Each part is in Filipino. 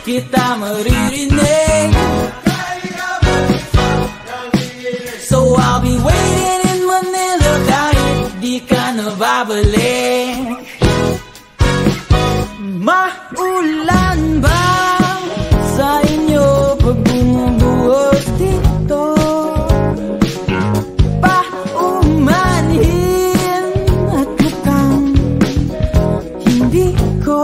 kita maririnig. So I'll be waiting in Manila kahit di ka nababalik. Maulan ba sa inyo pag bumubuhos dito? Paumanhin at mukhang hindi ko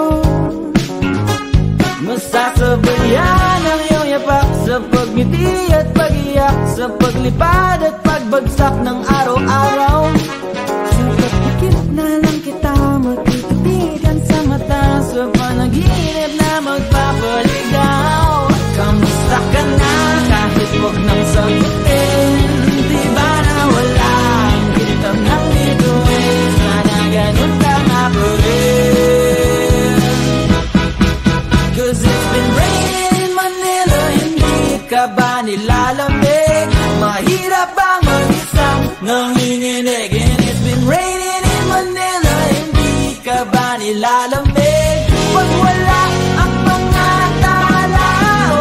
masasabayan ang iyong yapak sa pagngiti at pag-iyak, sa paglipad at pagbagsak ng araw-araw. Sa pagpikit na lang kita matututigan sa mata, sa panaginip na magpapaligaw. Kamusta ka na kahit huwag nang sagutin? Di ba na walang kitang nang bituin? Sana ganun ka nga pa rin. Cause it's been raining in Manila, hindi ka ba nilalamig? Mahirap bang mag-isang nanginginig? And it's been raining in Manila, hindi ka ba nilalamig? Pag wala ang mga tao,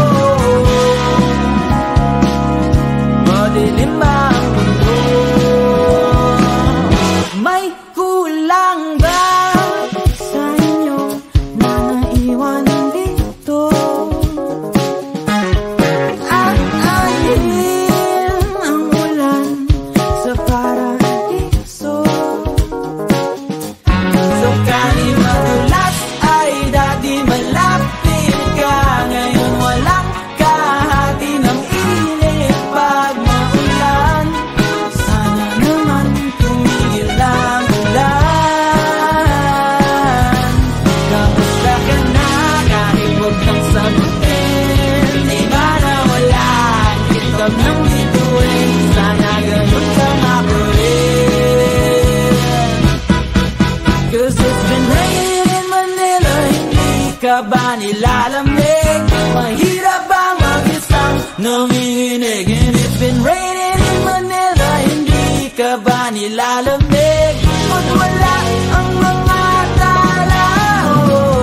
madilim ba ang mundo? May kulang ba sa inyo na naiwanan dito? Aanhin ang ulan sa paraiso. So kahit madulas ay dati malapit ka, ngayon walang kahati ng init pag maulan. Sana naman tumigil ang ulan. Kamusta ka na kahit huwag nang sagutin? Di ba na walang kitab ng bituin? Sana ganun ka nga pa rin. Cause it's been raining in Manila, hindi ka ba nilalamig? Mahirap ba mag-isang nanginginig? And it's been raining in Manila, hindi ka ba nilalamig? Pag wala ang mga tao,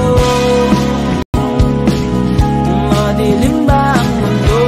madilim ba ang mundo?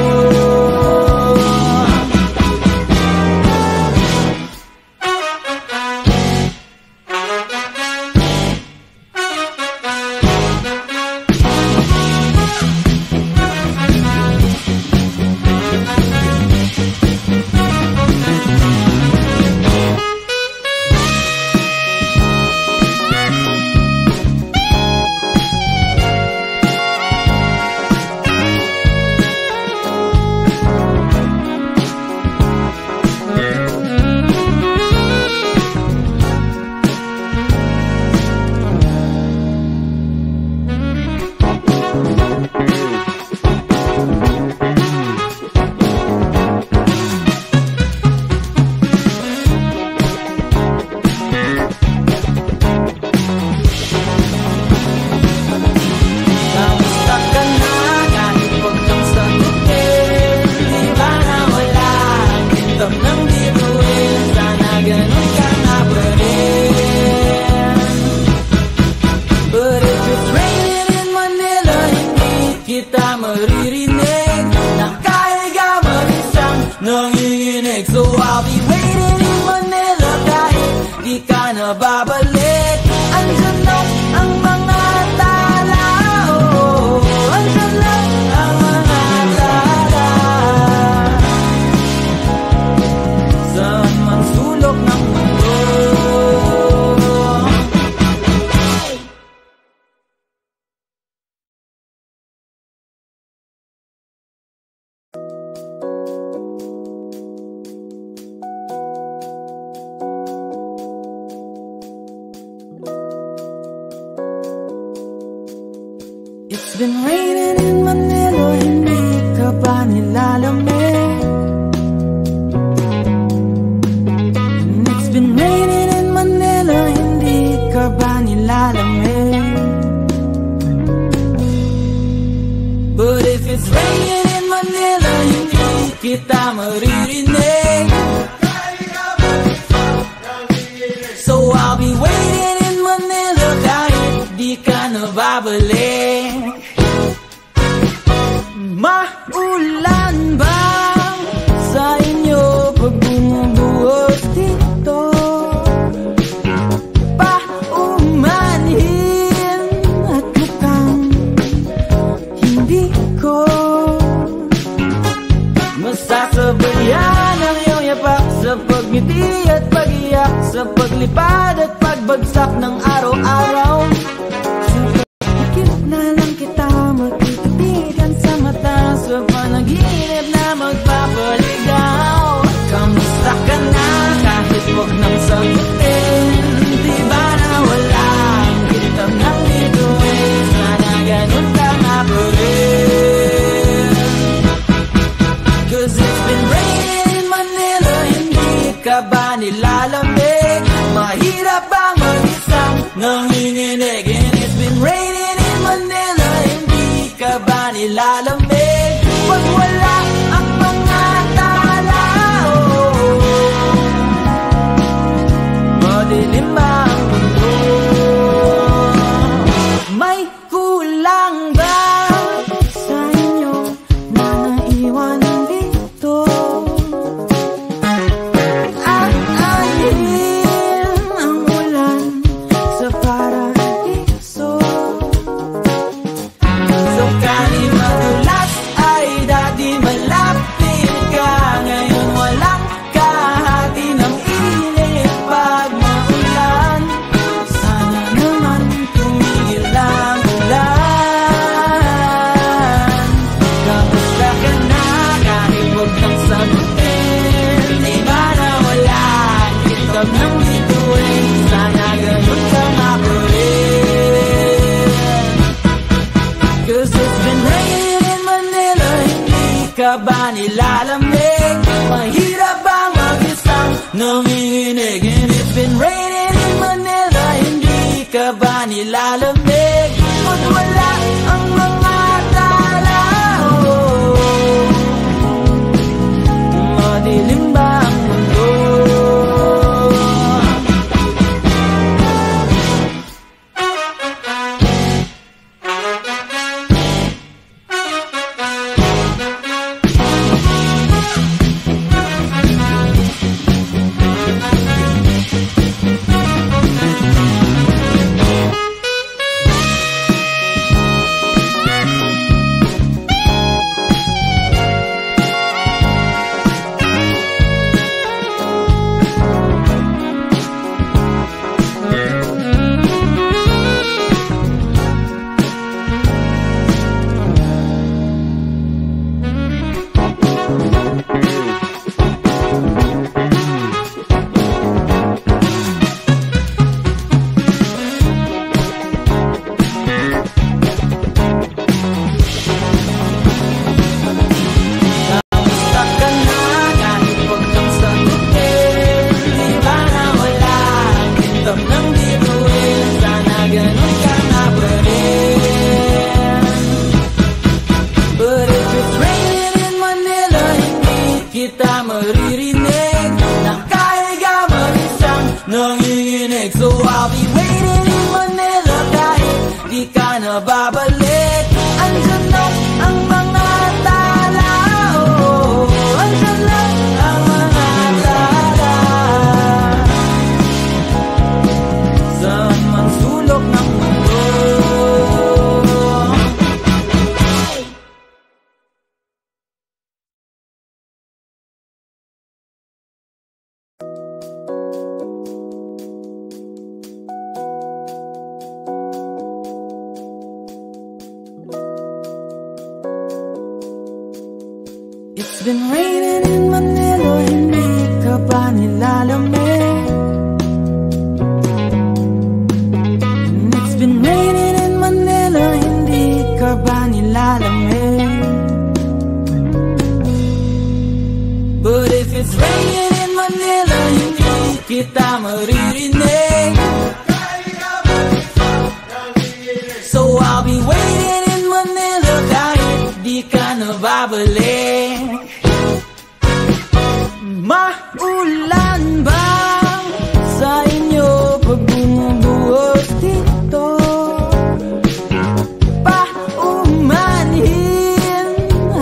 Kamusta ka na kahit huwag kang sagutin? Di ba na walang kitab ng bituin? Sana ganun ka nga pa rin. But if it's raining in Manila, hindi kita maririnig. Nakahiga mag-isang nanginginig. So I'll be waiting in Manila kahit di ka nababalik. Andyan lang ang mga tao, andyan lang ang mga tala sa mang sulok ng mundo. It's been raining in Manila, hindi ka ba nilalamig? And it's been raining in Manila, hindi ka ba nilalamig? But if it's raining in Manila, hindi kita maririnig. So I'll be waiting in Manila kahit di ka nababalik. Maulan ba sa inyo pag bumubuhos dito? Paumanhin at mukhang hindi ko masasabayan ang iyong yapak sa pagngiti at pag-iyak, sa paglipad at pagbagsak ng araw-araw. Sakit na lang kita matititigan sa mata, sa panaginip na magpapaligaw. Kamusta ka na kahit huwag nang sagutin? Di ba na walang kita nang bituin? Sana ganun ka nga pa rin. 'Cause it's been raining in Manila, hindi ka ba nilalamig? Mahirap bang mag-isang nanginginig? And it's been raining in Manila, hindi ka ba nilalamig? Pag wala ang mga tao, madilim ba ang mundo? May kulang ba sa inyo na naiwan dito? Aanhin ang ulan sa paraiso. So kani madulas ay dati malapit ka, ngayon walang kahati ng init pag maulan. Sana naman tumigil ang ulan. Kamusta ka na kahit huwag kang sagutin? Di ba na walang kitab ng bituin? Sana ganun ka nga pa rin. 'Cause it's been raining in Manila, hindi ka ba nilalamig? Mahirap bang mag-isang nanginginig? And it's been raining in Manila, hindi ka ba nilalamig? Pag wala ang mga tao, madilim ba ang mundo? Kamusta ka na kahit huwag kang sagutin? Di ba na walang kitab ng bituin? Sana ganun ka nga pa rin. But if it's raining in Manila, hindi kita maririnig. Nakahiga mag-isang nanginginig. So I'll be waiting in Manila kahit di ka na babalik. Andyan lang ang mga tao, andyan lang ang mga tala sa mansulok ng mundo. It's been raining in Manila, hindi ka ba nilalamig? And it's been raining in Manila, hindi ka ba nilalamig? But if it's raining in Manila, hindi kita maririnig. So I'll be waiting in Manila kahit di ka na babalik. Maulan ba sa inyo pag bumubuhos dito? Paumanhin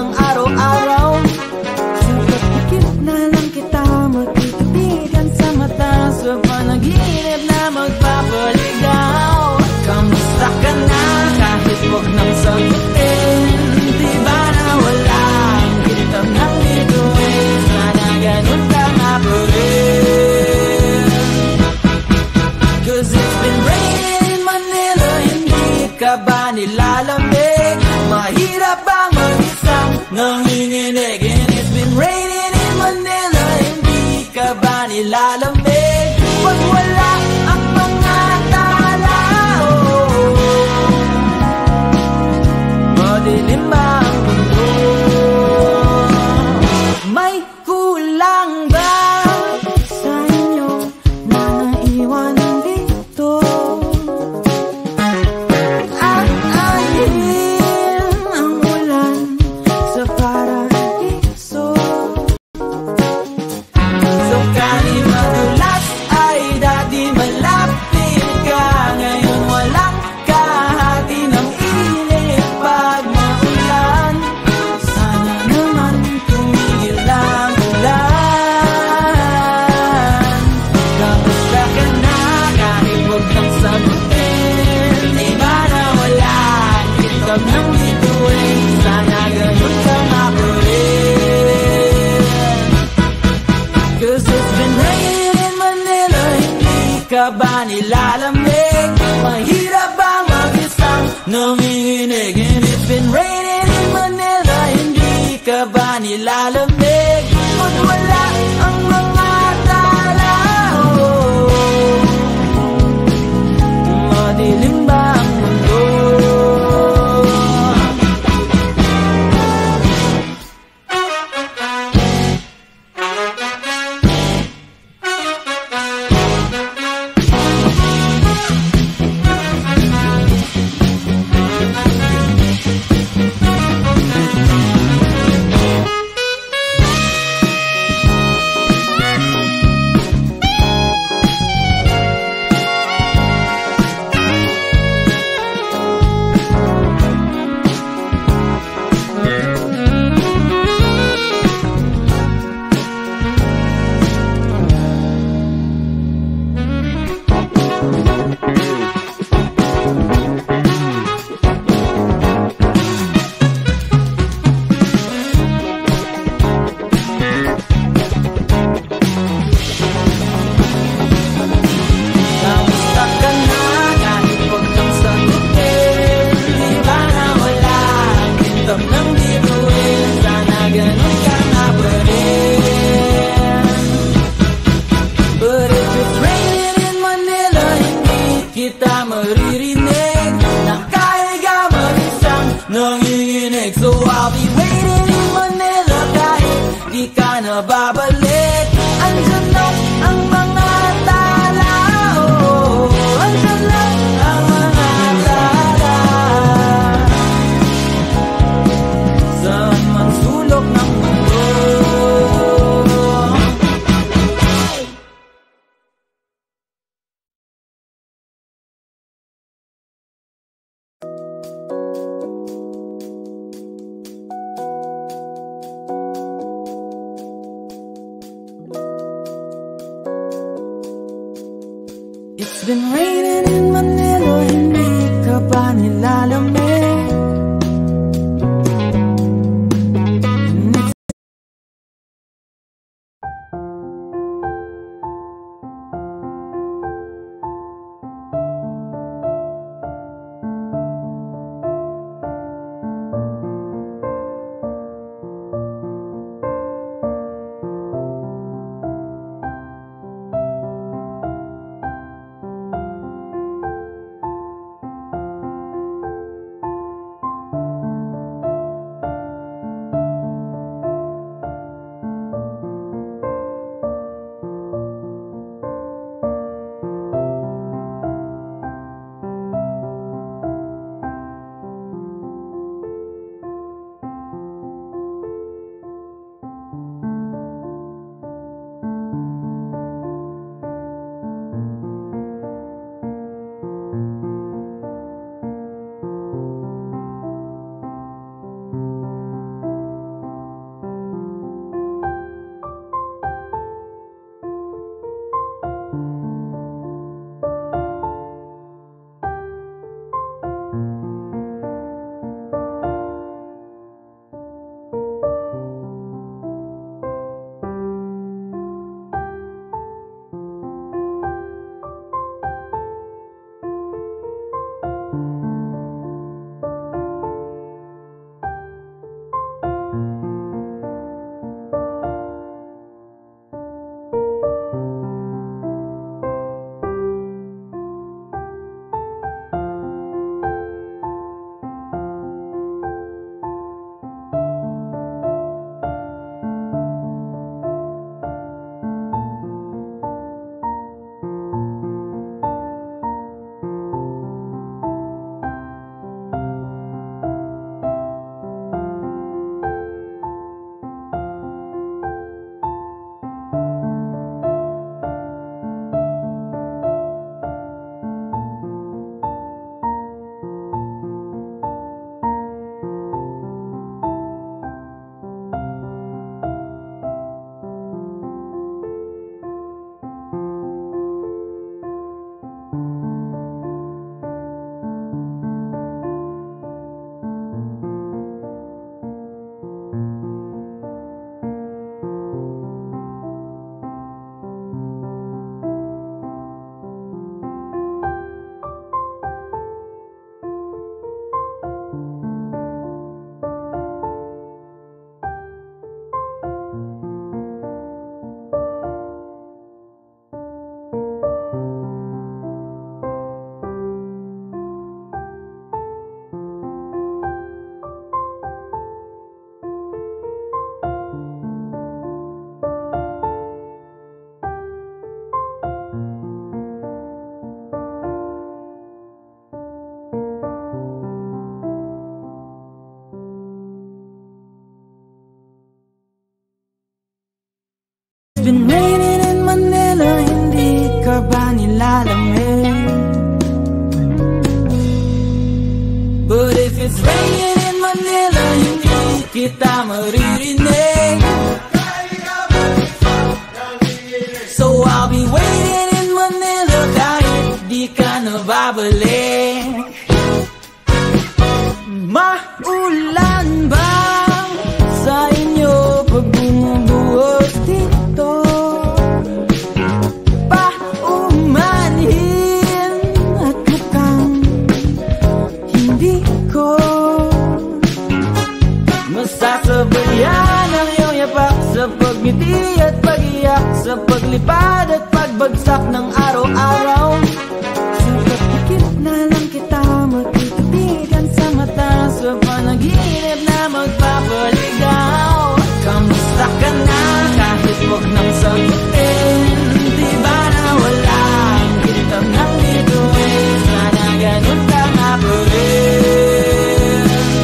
ng araw-araw. Sa pagpikit na lang kita magtitigan sa mata, sa panaginip na magpapaligaw. Kamusta ka na kahit wag nang sagutin? Di ba na wala ang kitab ng bituin? Sana ganun ka nga pa rin. 'Cause it's been raining in Manila, hindi ka ba nilalamig? Mahirap bang mag-isang nanginginig? And it's been raining in Manila, hindi ka ba nilalamig? Pag wala ang mga tala, madilim ba ang mundo? May kulang ba sa inyo na naiwanan dito? At alin ang ulan sa paraiso? So kahit madulas ay dati malapit ka, ngayon walang kahati ng init pag maulan. Sana naman tumigil ang ulan. Kamusta ka na kahit wag kang sagutin? Di ba na wala ang kitab ng bituin? Sana ganun ka nga pa rin. 'Cause it's been raining in Manila, hindi ka ba nilalamig? Mahirap bang mag-isang nanginginig? And it's been raining in Manila, hindi ka ba nilalamig? Pag wala ang mga tala, madilim ba ang mundo? Kamusta ka na kahit wag kang sagutin? Di ba na wala ang kitab ng bituin? Sana ganun ka nga pa rin. But if it's raining in Manila, hindi kita maririnig. Nakahiga mag-isang nanginginig. So I'll be waiting in Manila kahit di ka na babalik. Andyan lang ang mga tala, andyan lang ang mga tala. Saan man sulok ng mundo. It's been raining in Manila, hindi ka ba nilalamig? kita maririnig. So I'll be waiting in Manila kahit di ka na babalik. Maulan ba sa inyo pag bumubuhos dito? Paumanhin at mukhang hindi ko masasabayan ang iyong yapak sa pagngiti at pag-iyak, sa paglipad at pagbagsak ng araw-araw. Sa pagpikit na lang kita magtitigan sa mata, sa panaginip na magpapaligaw. Kamusta ka na kahit huwag nang sagutin? Di ba na wala ang kitang ng dito eh? Sana ganun ka nga pa rin.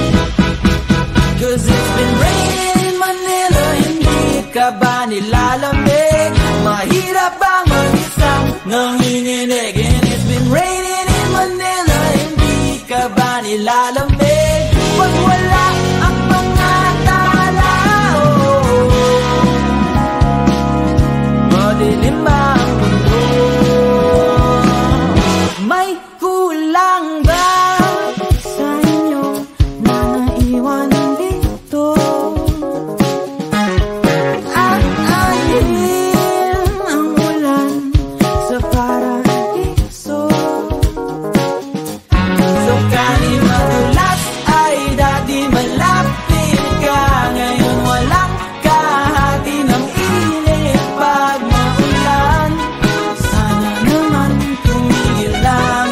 Cause it's been raining in Manila, hindi ka ba nilalamig? Mahirap bang mag-isang nanginginig? And it's been raining in Manila, hindi ka ba nilalamig? Pag wala ang mga tao, madilim ba ang mundo? May kulang ba sa inyo na naiwan dito? Aalin ang ulan sa paraiso. So kahit madulas ay dati malapit ka, ngayon walang kahati ng init pag maulan. Sana naman tumigil ang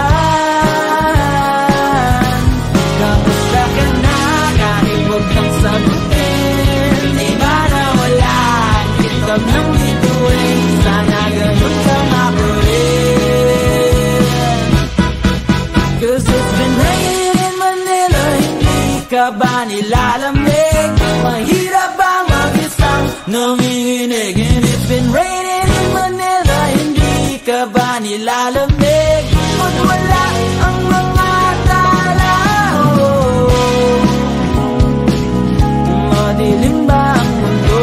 ulan. Kamusta ka na kahit huwag kang sagutin? Di ba na wala ang kitab ng bituin? Sana ganun ka nga pa rin. Cause it's been raining in Manila, hindi ka ba nilalamig? Mahirap bang mag-isang nanginginig? And it's been raining in Manila, hindi ka ba nilalamig? Pag wala ang mga tao, madilim ba ang mundo?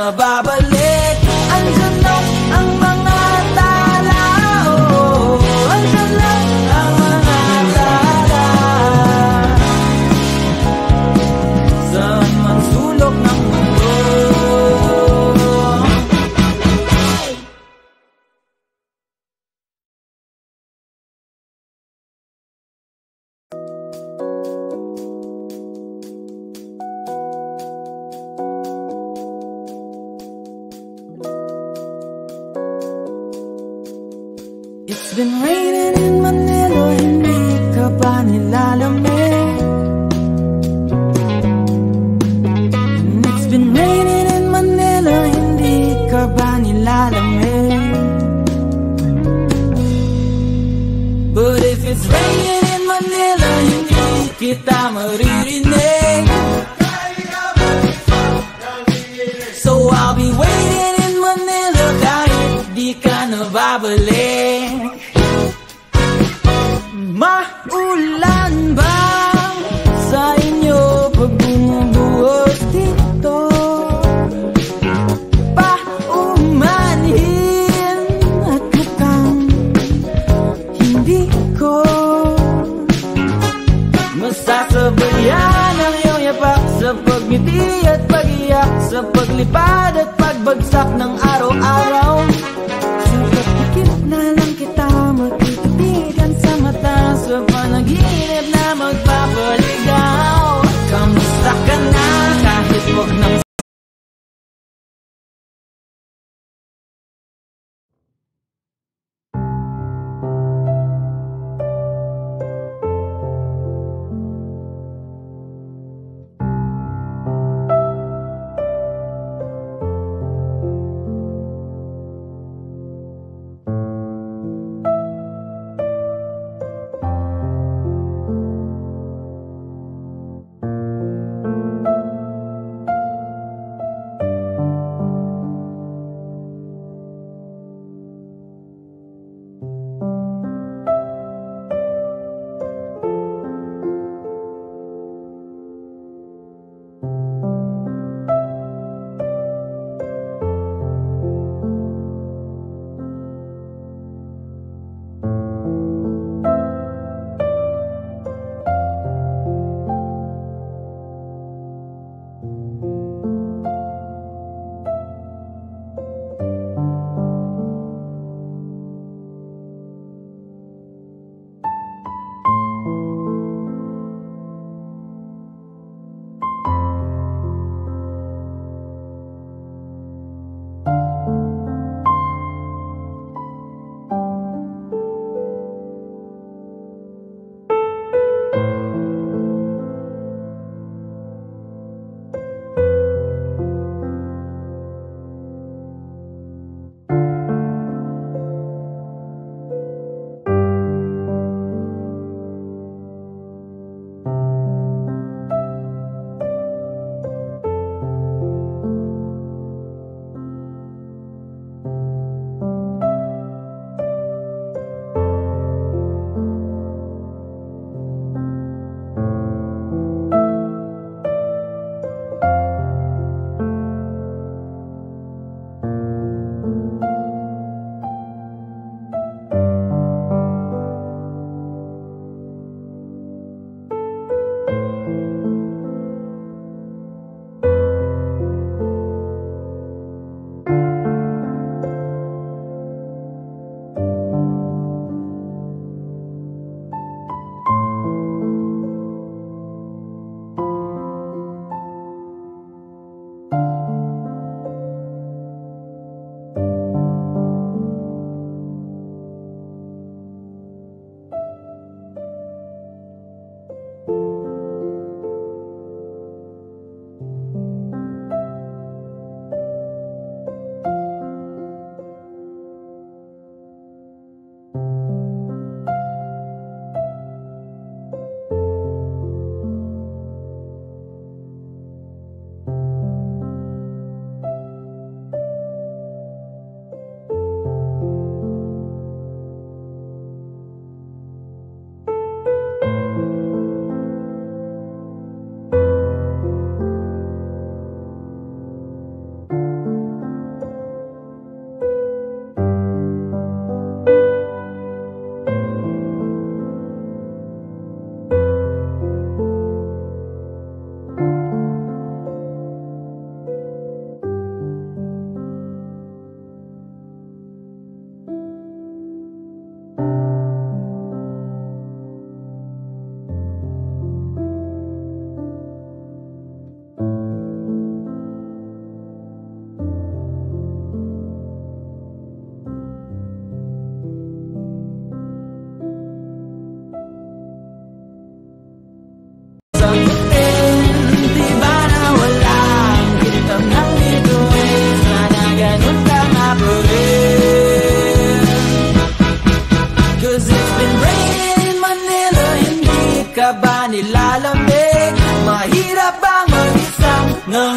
na babalik. Andyan lang ang mga tala, oh, andyan lang ang mga tala. Saan man sulok ng mundo. It's been raining in Manila, hindi ka ba nilalamig? And it's been raining in Manila, hindi ka ba nilalamig? But if it's raining in Manila, hindi kita maririnig. So I'll be waiting in Manila kahit di ka nababalik. Maulan ba sa inyo pag bumubuhos dito? Paumanhin at mukhang hindi ko masasabayan ang iyong yapak sa pagngiti at pag-iyak, sa paglipad at pagbagsak ng araw-araw. Sa pagpikit na lang kita magtitigan sa mata, sa panaginip na magpapaligaw. Kamusta ka na kahit wag nang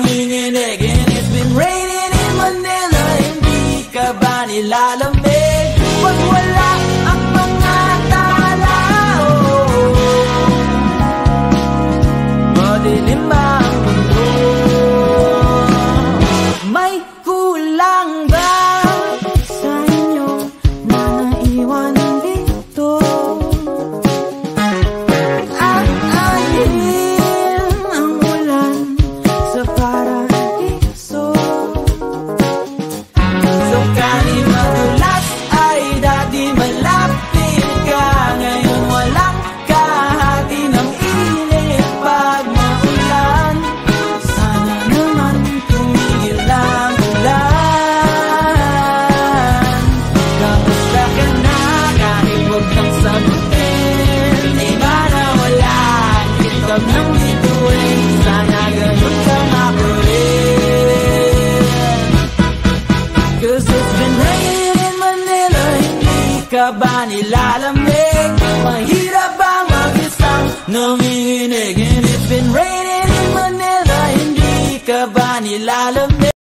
tuminginig. And it's been raining in Manila, hindi ka ba nilalamig pag wala ang mga tao? Madilim ba ang mundo? May kulang ba sa inyo na naiwan dito? At alin ang ulan sa paraiso? So kani madulas ay dati malapit ka, ngayon walang kahati ng init pag maulan. Sana naman tumigil ang ulan. Kamusta ka na kahit huwag kang sagutin? Di ba na walang kitab ng bituin? Sana ganun kang ako rin. 'Cause it's been raining in Manila, hindi ka ba nilalamig